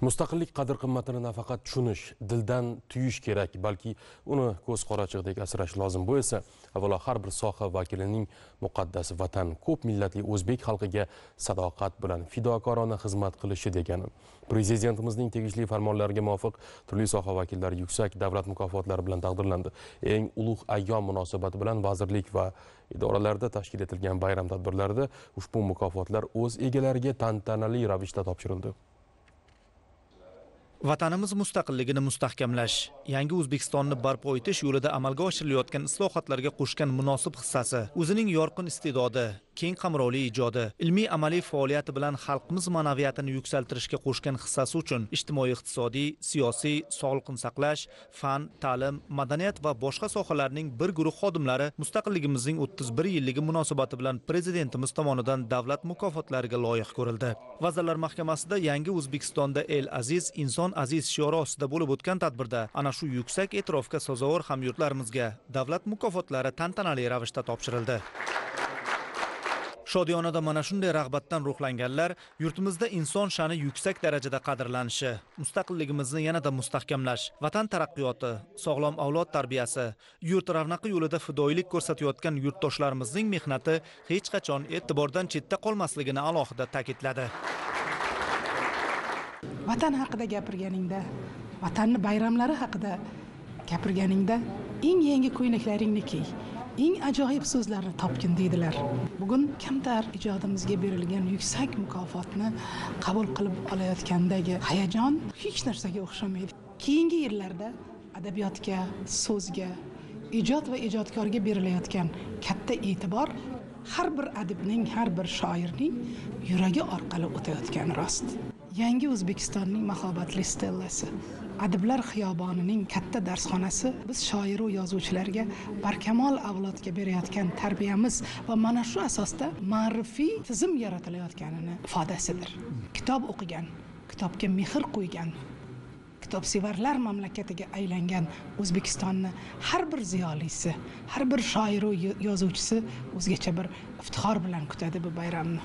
Mustaqillik qadr-qimmatini nafaqat tushunish, dildan tuyish kerak, balki uni ko'z qorachig'idek asrash lozim. Bu esa avvalo har bir soha vakilining muqaddas vatan, ko'p millatli o'zbek xalqiga sadoqat bilan fidokorona xizmat qilishi degani. Prezidentimizning tegishli farmonlariga muvofiq turli soha vakillari yuksak davlat mukofotlari bilan taqdirlandi. Eng ulug' ayyom munosabati bilan vazirlik va idoralarda tashkil etilgan bayram tadbirlarida ushbu mukofotlar o'z egalariga tantanali ravishda topshirildi. Vatanimiz mustaqilligini mustahkamlash, yangi O'zbekistonni barpo etish yo'lida amalga oshirilayotgan islohotlarga qo'shgan munosib hissasi, o'zining yorqin iste'dodi, keng qamrovli ijodi, ilmiy amaliy faoliyati bilan xalqimiz ma'naviyatini yuksaltirishga qo'shgan hissasi uchun ijtimoiy-iqtisodiy, siyosiy, sog'liqni saqlash, fan, ta'lim, madaniyat va boshqa sohalarning bir guruh xodimlari mustaqilligimizning 31 yilligi munosabati bilan prezidentimiz tomonidan davlat mukofotlariga loyiq ko'rildi. Vazirlar Mahkamasida yangi O'zbekistonda el aziz, inson aziz shiori ostida bo'lib o'tgan tadbirda ana shu yuksak e'tirofga sazovor hamyurtlarimizga davlat mukofotlari tantanali ravishda topshirildi. Shodiyonada mana shunday rag'batdan ruhlanganlar yurtimizda inson sha'ni yuksak darajada qadrlanishi, mustaqilligimizni yanada mustahkamlash, vatan taraqqiyoti, sog'lom avlod tarbiyasi, yurt ravnaqi yo'lida fidoyilik ko'rsatayotgan yurtdoshlarimizning mehnati hech qachon e'tibordan chetda qolmasligini alohida ta'kidladi. Vatan haqida gapirganingda, vatanning bayramlari haqida gapirganingda eng yangi ko'ylaklaringni kiy, eng ajoyib so'zlarni topgin deydilar. Bugun kamtar ijodimizga berilgan yuksak mukofotni qabul qilib olayotgandagi hayajon hech narsaga o'xshamaydi. Keyingi yillarda adabiyotga, so'zga, ijod va ijodkorga berilayotgan katta e'tibor har bir adibning, har bir shoirning yuragi orqali o'tayotgani rost. Yangi O'zbekistonning mahobatli stellasi, adiblar xiyobonining katta darsxonasi biz shoir va yozuvchilarga barkamol avlodga berayotgan tarbiyamiz va mana shu asosda ma'rifiy tizim yaratilayotganini ifodasidir. Kitob o'qigan, kitobga mehr qo'ygan, kitobsevarlar mamlakatiga aylangan O'zbekistonni har bir ziyolisi, har bir shoir va yozuvchisi o'zgacha bir iftixor bilan kutadi bu bayramni.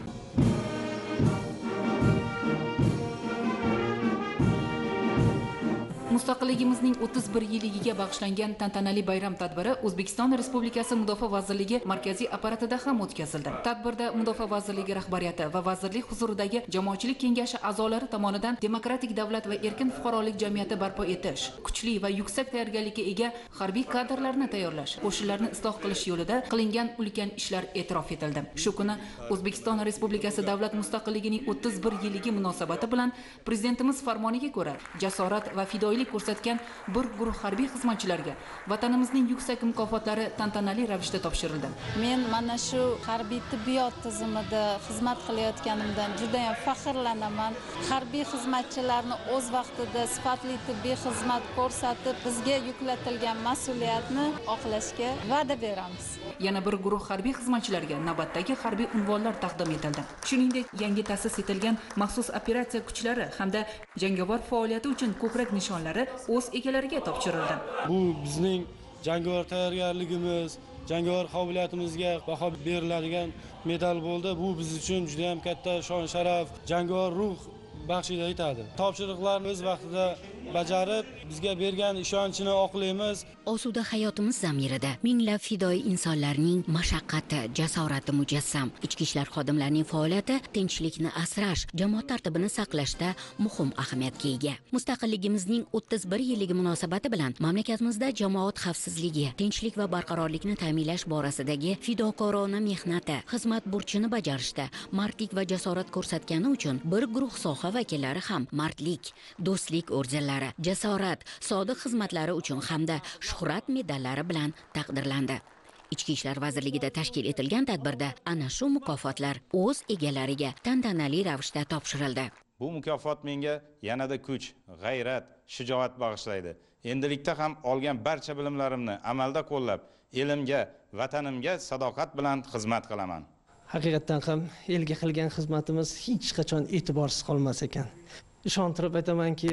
Mustaqilligimizning 31 yilligiga bag'ishlangan tantanali bayram tadbiri O'zbekiston Respublikasi Mudofaa vazirligi markaziy apparatida ham o'tkazildi. Tadbirda Mudofaa vazirligi rahbariyati va vazirlik huzuridagi jamoatchilik kengashi a'zolari tomonidan demokratik davlat va erkin fuqarolik jamiyati barpo etish, kuchli va yuksak tayyorgarlikka ega harbiy kadrlarni tayyorlash, qo'shinlarni isloh qilish yo'lida qilingan ulkan ishlar e'tirof etildi. Shu kuni O'zbekiston Respublikasi davlat mustaqilligining 31 yilligi munosabati bilan prezidentimiz farmoniga ko'ra jasorat va fidoyilik ko'rsatgan bir guruh harbiy xizmatchilarga vatanimizning yuksak mukofotlari tantanali ravishda topshirildi. Men mana shu harbiy tibbiyot tizimida xizmat qilayotganimdan juda ham faxrlanaman. Harbiy xizmatchilarni o'z vaqtida sifatli tibbiy xizmat ko'rsatib, bizga yuklatilgan mas'uliyatni oqlashga va'da beramiz. Yana bir guruh harbiy xizmatchilarga navbatdagi harbiy unvonlar taqdim etildi. Shuningdek, yangi ta'sis etilgan maxsus operatsiya kuchlari hamda jangovar faoliyati uchun ko'krak nishonlari o'z egalariga topshirildi. Bu bizning jangovar tayyorgarligimiz, jangovar qobiliyatimizga baho beriladigan medal bo'ldi. Bu biz uchun juda ham katta shon-sharaf, jangovar ruh baxsh etadi. Topshiriqlarni o'z vaqtida bajarib, bizga bergan ishonchini oqlaymiz. Osuda hayotimiz zamirida minglab fidoyi insonlarning mashaqqati, jasorati mujassam. Ichki ishlar xodimlarining faoliyati tinchlikni asrash, jamoat tartibini saqlashda muhim ahamiyatga ega. Mustaqilligimizning 31 yilligi munosabati bilan mamlakatimizda jamoat xavfsizligi, tinchlik va barqarorlikni ta'minlash borasidagi fidokorona mehnati, xizmat burchini bajarishda mardlik va jasorat ko'rsatgani uchun bir guruh soha vakillari ham mardlik, do'stlik ordenlari, jasorat, sodiq xizmatlari uchun hamda shuhrat medallari bilan taqdirlandi. Ichki ishlar vazirligida tashkil etilgan tadbirda ana shu mukofotlar o'z egalariga tantanali ravishda topshirildi. Bu mukofot menga yanada kuch, g'ayrat, shijoat bag'ishlaydi. Endilikda ham olgan barcha bilimlarimni amalda qo'llab, elimga, vatanimga sadoqat bilan xizmat qilaman. Haqiqatan ham elga qilgan xizmatimiz hech qachon e'tiborsiz qolmas ekan. Ishontirib aytamanki,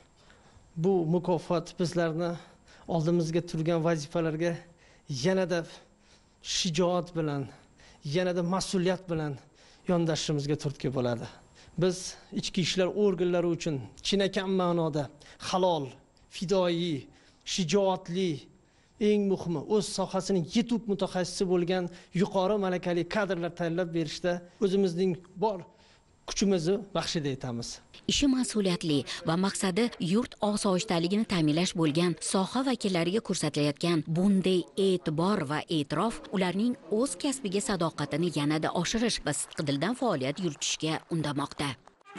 bu mukofot bizlarni oldimizga turgan vazifalarga yanada shijoat bilan, yanada mas'uliyat bilan yondashishimizga turtki bo'ladi. biz ichki ishlar organlari uchun chinakam ma'noda halol, fidoyi, shijoatli, eng muhimi o'z sohasining yetuk mutaxassisi bo'lgan yuqori malakali kadrlar tayyorlab berishda o'zimizning bor kuchimizni baxshida etamiz. Ishi mas'uliyatli va maqsadi yurt osoyishtaligini ta'minlash bo'lgan soha vakillariga ko'rsatilayotgan bunday e'tibor va e'tirof ularning o'z kasbiga sadoqatini yanada oshirish va sidqidildan faoliyat yuritishga undamoqda.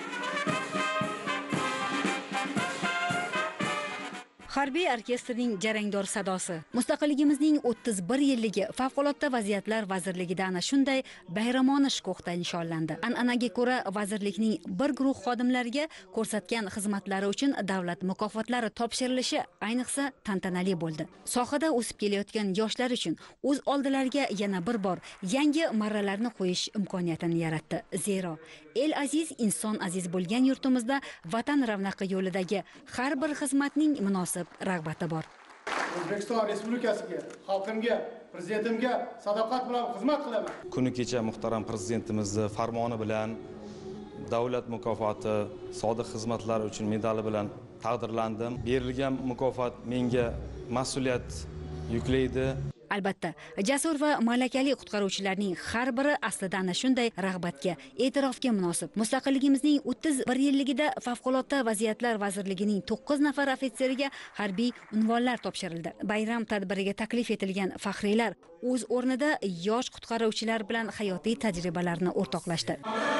Harbiy orkestrning jarangdor sadosi. Mustaqilligimizning 31 yilligi Favqulodda vaziyatlar vazirligida ana shunday bayramona shukuhda nishonlandi. An'anaga ko'ra vazirlikning bir guruh xodimlariga ko'rsatgan xizmatlari uchun davlat mukofotlari topshirilishi ayniqsa tantanali bo'ldi. Sohada o'sib kelayotgan yoshlar uchun o'z oldilariga yana bir bor yangi marralarni qo'yish imkoniyatini yaratdi. Zero el aziz, inson aziz bo'lgan yurtimizda vatan ravnaqi yo'lidagi har bir xizmatning munosib rag'bati bor. O'zbekiston Respublikasiga, xalqimga, prezidentimga sadoqat bilan xizmat qilaman. Kuni kecha muhtaram prezidentimizning farmoni bilan davlat mukofoti, sodiq xizmatlar uchun medali bilan taqdirlandim. Berilgan mukofot menga mas'uliyat yuklaydi. Albatta, jasur va malakali qutqaruvchilarning har biri aslida ana shunday rag'batga, e'tirofga munosib. Mustaqilligimizning 31 yilligida Favqulodda vaziyatlar vazirligining 9 nafar ofitseriga harbiy unvonlar topshirildi. Bayram tadbiriga taklif etilgan faxriylar o'z o'rnida yosh qutqaruvchilar bilan hayotiy tajribalarni o'rtoqlashdi.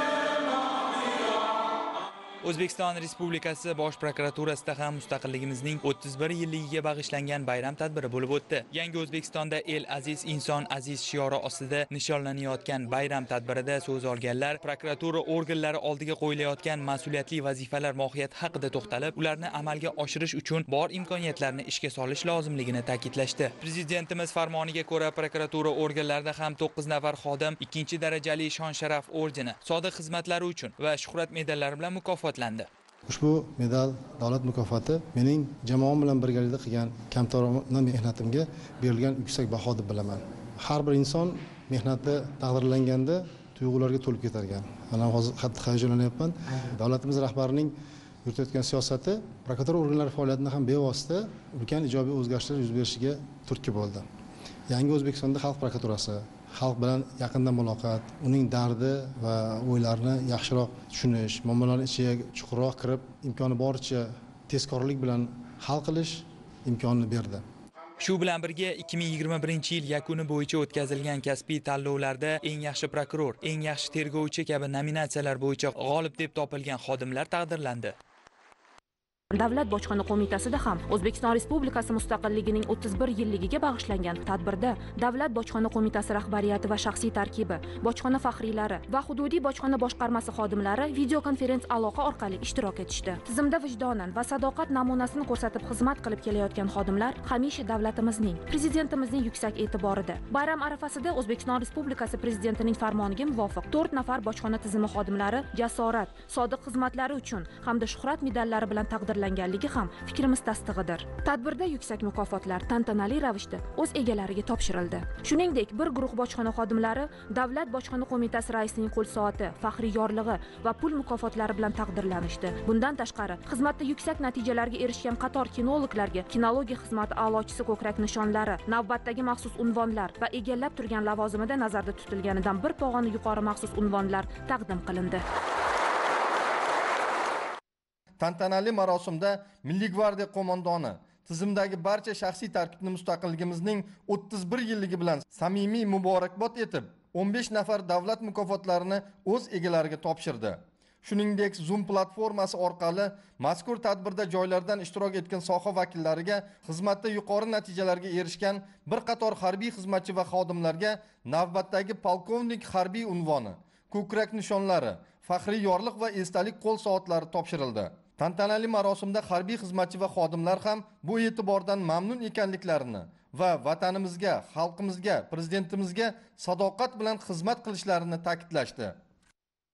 O'zbekiston Respublikasi Bosh prokuraturasida ham mustaqilligimizning 31 yilligiga bag'ishlangan bayram tadbiri bo'lib o'tdi. Yangi O'zbekistonda el aziz, inson aziz shiori ostida nishonlanayotgan bayram tadbirida so'z olganlar prokuratura organlari oldiga qo'yilayotgan mas'uliyatli vazifalar mohiyati haqida to'xtalib, ularni amalga oshirish uchun bor imkoniyatlarni ishga solish lozimligini ta'kidlashdi. Prezidentimiz farmoniga ko'ra prokuratura organlarida ham 9 nafar xodim 2 darajali shon-sharaf ordeni, sodiq xizmatlari uchun va shuhrat medallari bilan mukofot Ushbu medal davlat mukofoti mening jamoam bilan birgalikda qilgan kamtarona mehnatimga berilgan yuksak baho deb bilaman. Har bir inson mehnati taqdirlanganda tuyg'ularga to'lib ketar ekan. Mana hozir qattiq hayajonlanyapman. Davlatimiz rahbarining yuritayotgan siyosati prokuratura organlari faoliyatini ham bevosita ulkan ijobiy o'zgarishlar yuz berishiga turtki bo'ldi. Yangi O'zbekistonda xalq prokuraturasi xalq bilan yaqindan muloqot, uning dardi va o'ylarini yaxshiroq tushunish, muammolarning ichiga chuqurroq kirib, imkoni boricha tezkorlik bilan hal qilish imkonini berdi. Shu bilan birga 2021-yil yakuni bo'yicha o'tkazilgan kasbiy tanlovlarda eng yaxshi prokuror, eng yaxshi tergovchi kabi nominatsiyalar bo'yicha g'olib deb topilgan xodimlar taqdirlandi. Davlat bojxona qo'mitasida ham O'zbekiston Respublikasi mustaqilligining 31 yilligiga bag'ishlangan tadbirda Davlat bojxona qo'mitasi rahbariyati va shaxsiy tarkibi, bojxona faxriylari va hududiy bojxona boshqarmasi xodimlari video konferens aloqa orqali ishtirok etishdi. Tizimda vijdonan va sadoqat namunasini ko'rsatib xizmat qilib kelayotgan xodimlar hamisha davlatimizning, prezidentimizning yuksak e'tiborida. Bayram arafasida O'zbekiston Respublikasi prezidentining farmoniga muvofiq 4 nafar bojxona tizimi xodimlari jasorat, sodiq xizmatlari uchun hamda shuhrat medallari bilan taqdirlanganligi ham fikrimiz tasdig'idir. Tadbirda yuksak mukofotlar tantanali ravishda o'z egalariga topshirildi. Shuningdek, bir guruh bojxona xodimlari Davlat bojxona qo'mitasi raisining qo'l soati, faxriy yorlig'i va pul mukofotlari bilan taqdirlanishdi. Bundan tashqari, xizmatda yuksak natijalarga erishgan qator kinologlarga kinologiya xizmati a'lochisi ko'krak nishonlari, navbatdagi maxsus unvonlar va egallab turgan lavozimida nazarda tutilganidan bir pog'ona yuqori maxsus unvonlar taqdim qilindi. Tantanali marosimda Milliy gvardiya qo'mondoni tizimdagi barcha shaxsiy tarkibni mustaqilligimizning 31 yilligi bilan samimiy muborakbod etib, 15 nafar davlat mukofotlarini o'z egalariga topshirdi. Shuningdek, Zoom platformasi orqali mazkur tadbirda joylardan ishtirok etgan soha vakillariga, xizmatda yuqori natijalarga erishgan bir qator harbiy xizmatchi va xodimlarga navbatdagi polkovnik harbiy unvoni, ko'krak nishonlari, faxriy yorliq va esdalik qo'l soatlari topshirildi. Tantanali marosimda harbiy xizmatchi va xodimlar ham bu e'tibordan mamnun ekanliklarini va vatanimizga, xalqimizga, prezidentimizga sadoqat bilan xizmat qilishlarini ta'kidlashdi.